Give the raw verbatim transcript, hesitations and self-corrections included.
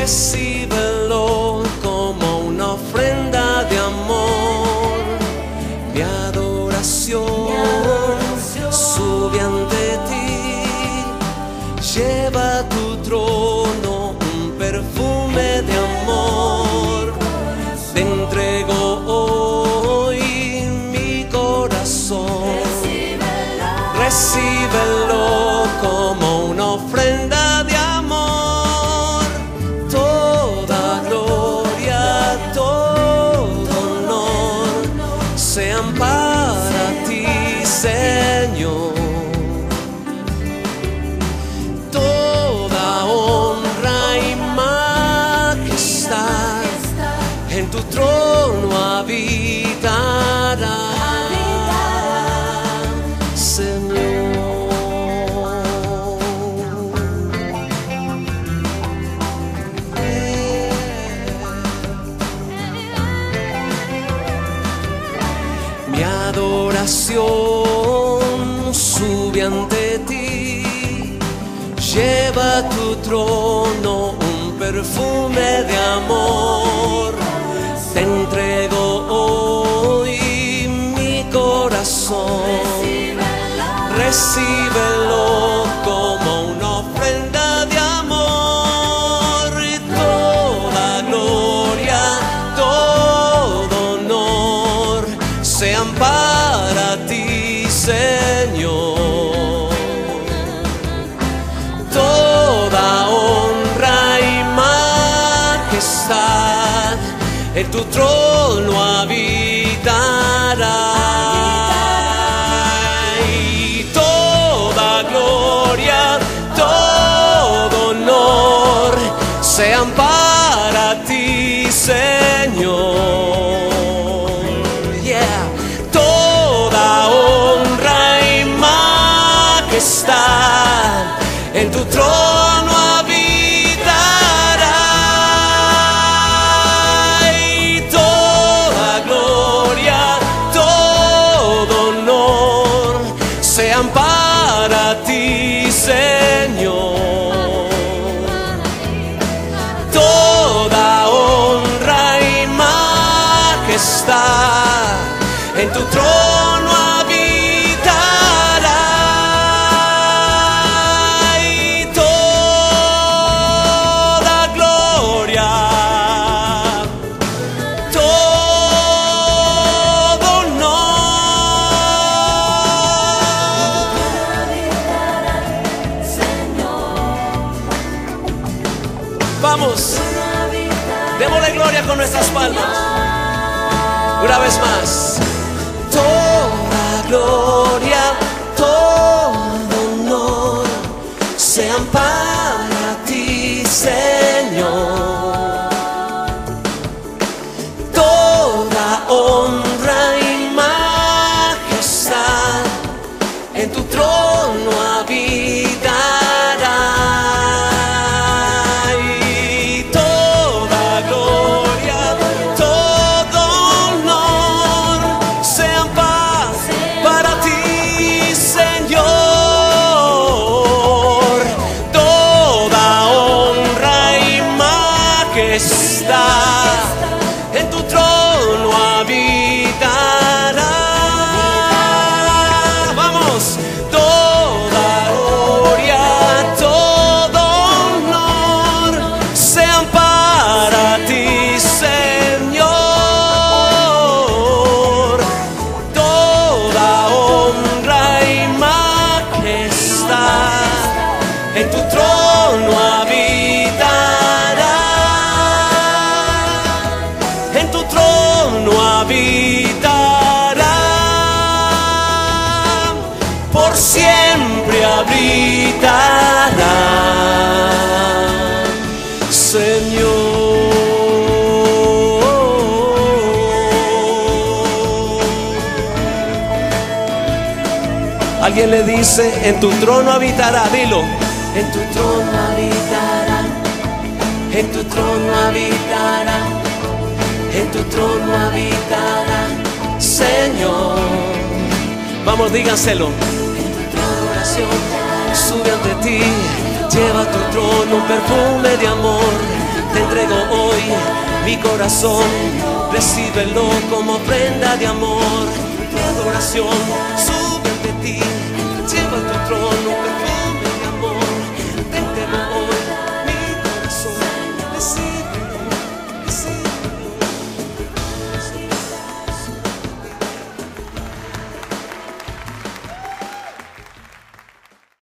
recíbelo como una ofrenda de amor. Mi adoración sube ante ti, lleva a tu trono un perfume de amor. Te entrego hoy mi corazón, recíbelo como una ofrenda de amor. Toda gloria, todo honor sean para ti, Señor. Toda honra y majestad en tu trono habitará, Señor. Mi adoración sube ante ti, lleva a tu trono un perfume de amor. Te entrego hoy mi corazón, recíbelo como una ofrenda de amor. Toda gloria, todo honor sean para ti, Señor. Toda honra y majestad en tu trono habitará. Y toda gloria, todo honor sean para ti, Señor. Yeah. Toda honra y majestad en tu trono habitará. Y toda gloria, todo honor sean para ti, Señor. Toda honra y majestad en tu trono habitará. Y toda gloria, todo honor. Vamos, démosle gloria con nuestras palmas. Una vez más. Toda gloria, todo honor sean para ti, Señor. Toda honra y majestad en tu trono habitará. Y toda gloria, todo honor sean para ti, Señor. Toda honra y majestad en tu trono habitará. Vamos. Toda gloria, todo honor sean para ti, Señor. Toda honra y majestad en tu trono habitará. En tu trono habitará. Por siempre habitará, Señor. Alguien le dice, en tu trono habitará, dilo. En tu trono habitará, en tu trono habitará, en tu trono habitará, Señor. Vamos, díganselo. En tu trono oración sube ante ti, lleva a tu trono un perfume de amor. te entrego hoy mi corazón, recíbelo como prenda de amor, tu adoración.